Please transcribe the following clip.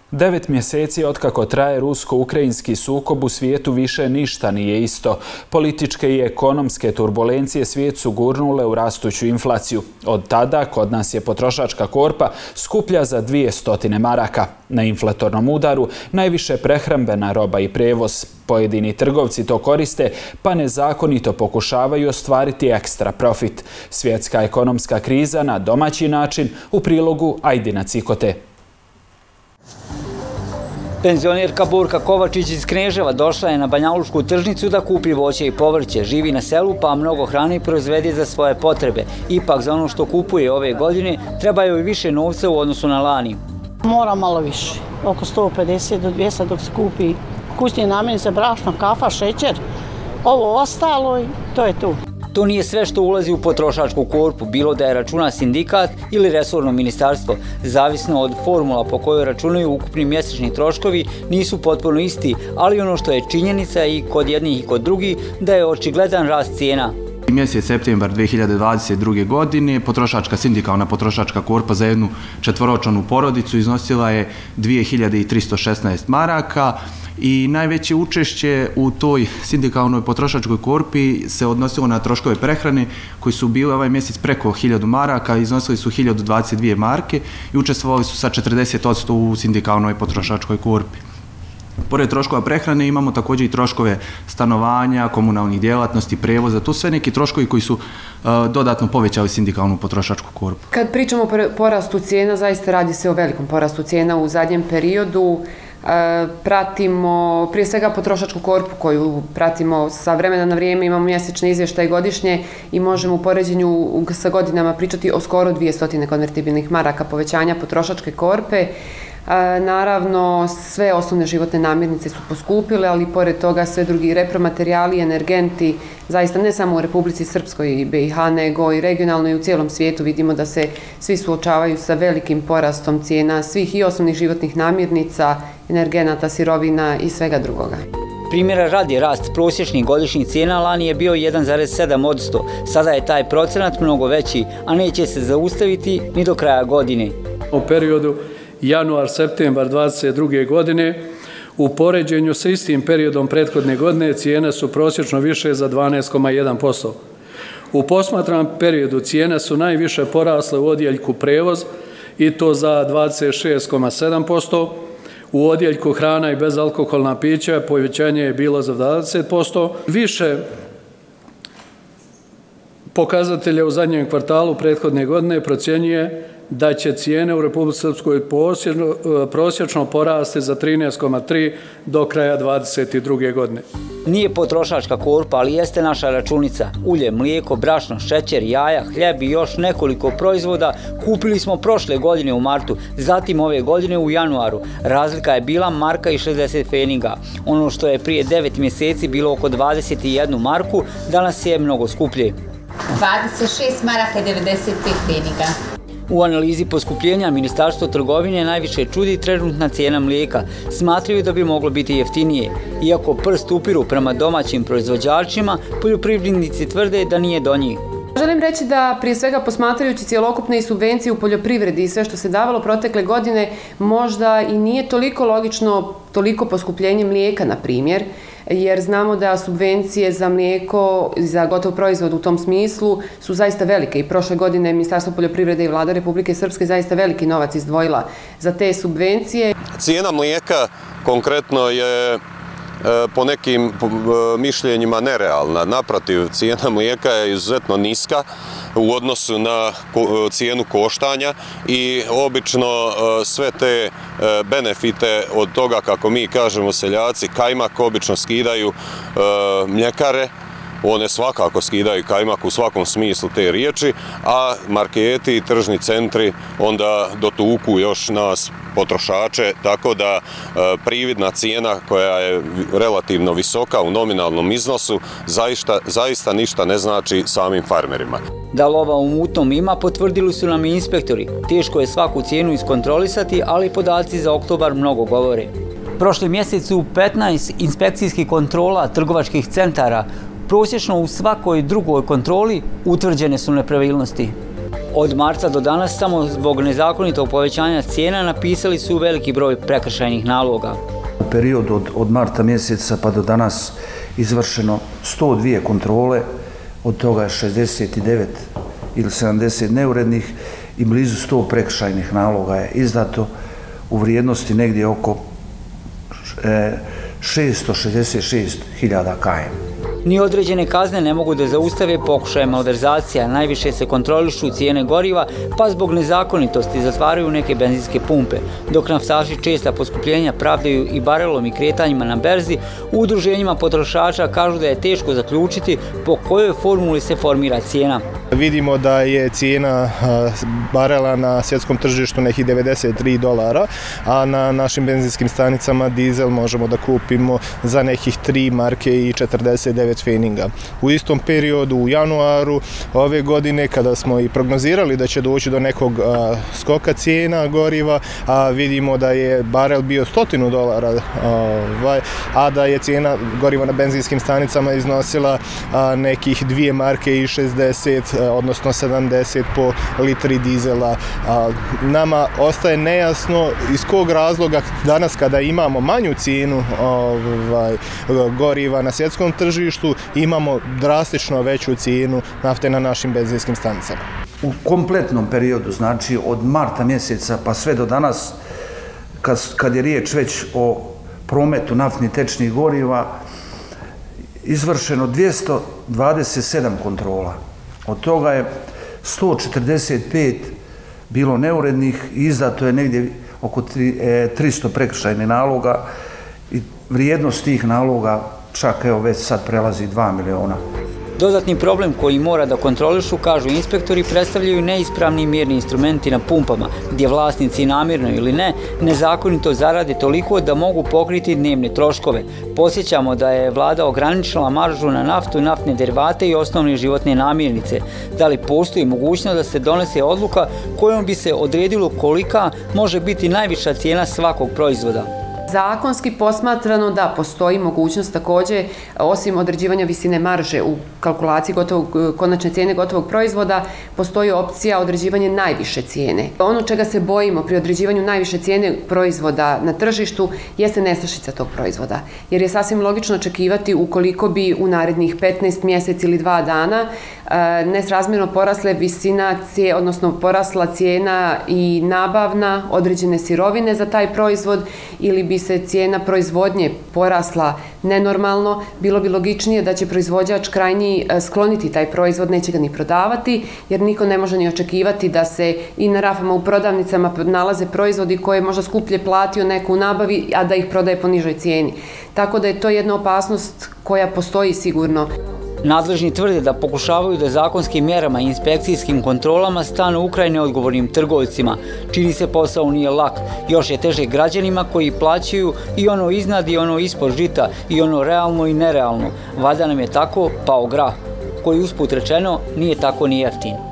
9 mjeseci otkako traje rusko-ukrajinski sukob u svijetu više ništa nije isto. Političke i ekonomske turbulencije svijet su gurnule u rastuću inflaciju. Od tada kod nas je potrošačka korpa skuplja za 200 maraka. Na inflatornom udaru najviše prehrambena roba i prijevoz. Pojedini trgovci to koriste pa nezakonito pokušavaju ostvariti ekstra profit. Svjetska ekonomska kriza na domaći način u prilogu Ajdina Cikote. Penzionerka Borka Kovačić iz Kneževa došla je na Banjalučku tržnicu da kupi voće i povrće. Živi na selu pa mnogo hrane proizvede za svoje potrebe. Ipak za ono što kupuje ove godine treba joj više novca u odnosu na lani. Mora malo više, oko 150 do 200 dok se kupi kućne namirnice, brašno, kafa, šećer. Ovo ostalo i to je to. To nije sve što ulazi u potrošačku korpu, bilo da je računa sindikat ili resorno ministarstvo. Zavisno od formula po kojoj računaju ukupni mjesečni troškovi nisu potpuno isti, ali ono što je činjenica i kod jednih i kod drugih da je očigledan rast cijena. Mjesec septembar 2022. godine potrošačka sindikalna potrošačka korpa za jednu četvoročlanu porodicu iznosila je 2316 maraka i najveće učešće u toj sindikalnoj potrošačkoj korpi se odnosilo na troškove prehrane koji su bili ovaj mjesec preko 1000 maraka, iznosili su 1022 marke i učestvovali su sa 40% u sindikalnoj potrošačkoj korpi. Pored troškova prehrane imamo također i troškove stanovanja, komunalnih djelatnosti, prevoza, to sve neki troškovi koji su dodatno povećali sindikalnu potrošačku korpu. Kad pričamo o porastu cijena, zaista radi se o velikom porastu cijena u zadnjem periodu. Pratimo prije svega potrošačku korpu koju pratimo sa vremena na vrijeme, imamo mjesečne izvještaje godišnje i možemo u poređenju sa godinama pričati o skoro 200 konvertibilnih maraka povećanja potrošačke korpe. Naravno, sve osnovne životne namirnice su poskupile, ali pored toga sve drugi repromaterijali, energenti, zaista ne samo u Republici Srpskoj i BiH, nego i regionalno i u cijelom svijetu vidimo da se svi suočavaju sa velikim porastom cijena svih i osnovnih životnih namirnica, energenata, sirovina i svega drugoga. Primjera radi, rast prosječnih godišnjih cijena lani je bio 1,7%. Sada je taj procenat mnogo veći, a neće se zaustaviti ni do kraja godine. U periodu januar-septembar 2022. godine u poređenju sa istim periodom prethodne godine cijene su prosječno više za 12,1%. U posmatranom periodu cijene su najviše porasle u odjeljku prevoz i to za 26,7%. U odjeljku hrana i bezalkoholna pića povećanje je bilo za 20%. Više pokazatelja u zadnjem kvartalu prethodne godine procjenjuje da će cijene u Republici Srpskoj prosječno porasti za 13,3% do kraja 2022. godine. Nije potrošačka korpa, ali jeste naša računica. Ulje, mlijeko, brašno, šećer, jaja, hljeb i još nekoliko proizvoda kupili smo prošle godine u martu, zatim ove godine u januaru. Razlika je bila marka i 60 pfeniga. Ono što je prije 9 mjeseci bilo oko 21 marku, danas je mnogo skuplje. 26 maraka i 95 pfeniga. U analizi poskupljenja Ministarstvo trgovine najviše čudi trenutna cijena mlijeka. Smatraju da bi moglo biti jeftinije. Iako prst upiru prema domaćim proizvođačima, poljoprivrednici tvrde da nije do njih. Želim reći da prije svega posmatrajući cjelokupne i subvencije u poljoprivredi i sve što se davalo protekle godine, možda i nije toliko logično toliko poskupljenje mlijeka, na primjer, jer znamo da subvencije za mlijeko, za gotov proizvod u tom smislu su zaista velike i prošle godine Ministarstvo poljoprivrede i Vlada Republike Srpske zaista veliki novac izdvojila za te subvencije. Cijena mlijeka konkretno je po nekim mišljenjima nerealna. Naprotiv, cijena mlijeka je izuzetno niska u odnosu na cijenu koštanja i obično sve te benefite od toga, kako mi kažemo seljaci, kajmak obično skidaju mljekare. One svakako skidaju kajmak u svakom smislu te riječi, a marketi i tržni centri onda dotuku još nas potrošače, tako da prividna cijena koja je relativno visoka u nominalnom iznosu zaista ništa ne znači samim farmerima. Da lova u mutnom ima, potvrdili su nam i inspektori. Teško je svaku cijenu iskontrolisati, ali podaci za oktobar mnogo govore. Prošli mjesec u 15 inspekcijskih kontrola trgovačkih centara prosječno u svakoj drugoj kontroli utvrđene su nepravilnosti. Od marta do danas samo zbog nezakonitog povećanja cijena napisali su veliki broj prekršajnih naloga. U periodu od marta mjeseca pa do danas izvršeno 102 kontrole, od toga je 69 ili 70 neurednih i blizu 100 prekršajnih naloga je izdato u vrijednosti negdje oko 666.000 km. Ni određene kazne ne mogu da zaustave pokušaje malverzacija. Najviše se kontrolišu cijene goriva, pa zbog nezakonitosti zatvaraju neke benzinske pumpe. Dok naftaši česta poskupljenja pravdaju i barelom i kretanjima na berzi, u udruženjima potrošača kažu da je teško zaključiti po kojoj formuli se formira cijena. Vidimo da je cijena barela na svjetskom tržištu nekih $93, a na našim benzinskim stanicama dizel možemo da kupimo za nekih 3 marke i 49 feninga. U istom periodu u januaru ove godine, kada smo i prognozirali da će doći do nekog skoka cijena goriva, vidimo da je barel bio $100, a da je cijena goriva na benzinskim stanicama iznosila nekih 2 marke i 60, odnosno 70 po litri dizela. Nama ostaje nejasno iz kog razloga danas, kada imamo manju cijenu goriva na svjetskom tržištu, imamo drastično veću cijenu nafte na našim benzinskim stanicama. U kompletnom periodu, znači od marta mjeseca pa sve do danas, kad je riječ već o prometu naftnih tečnih goriva, izvršeno 227 kontrola. Od toga je 145 bilo neurednih i izdato je negdje oko 300 prekršajnih naloga i vrijednost tih naloga čak evo već sad prelazi 2 miliona. Dodatni problem koji mora da kontrolišu, kažu inspektori, predstavljaju neispravni mjerni instrumenti na pumpama, gdje vlasnici namjerno ili ne, nezakonito zarade toliko da mogu pokriti dnevne troškove. Podsjećamo da je vlada ograničila maržu na naftu, naftne derivate i osnovne životne namirnice. Da li postoji mogućnost da se donese odluka kojom bi se odredilo kolika može biti najviša cijena svakog proizvoda? Zakonski posmatrano da postoji mogućnost također, osim određivanja visine marže u kalkulaciji konačne cijene gotovog proizvoda, postoji opcija određivanja najviše cijene. Ono čega se bojimo pri određivanju najviše cijene proizvoda na tržištu jeste nestašica tog proizvoda. Jer je sasvim logično očekivati ukoliko bi u narednih 15 mjeseci ili 2 dana nesrazmjerno porasle visina, odnosno porasla cijena i nabavna određene sirovine za taj proizvod, ili bi se cijena proizvodnje porasla nenormalno, bilo bi logičnije da će proizvođač krajnji skloniti taj proizvod, neće ga ni prodavati, jer niko ne može ni očekivati da se i na rafama u prodavnicama nalaze proizvodi koje možda skuplje platio neko u nabavi, a da ih prodaje po nižoj cijeni. Tako da je to jedna opasnost koja postoji sigurno. Nadležni tvrde da pokušavaju da zakonskim mjerama i inspekcijskim kontrolama stanu u kraj neodgovornim trgovcima. Čini se posao nije lak. Još je teže građanima koji plaćaju i ono iznad i ono ispod žita, i ono realno i nerealno. Valjda nam je tako pao grah, koji usput rečeno nije tako ni jeftin.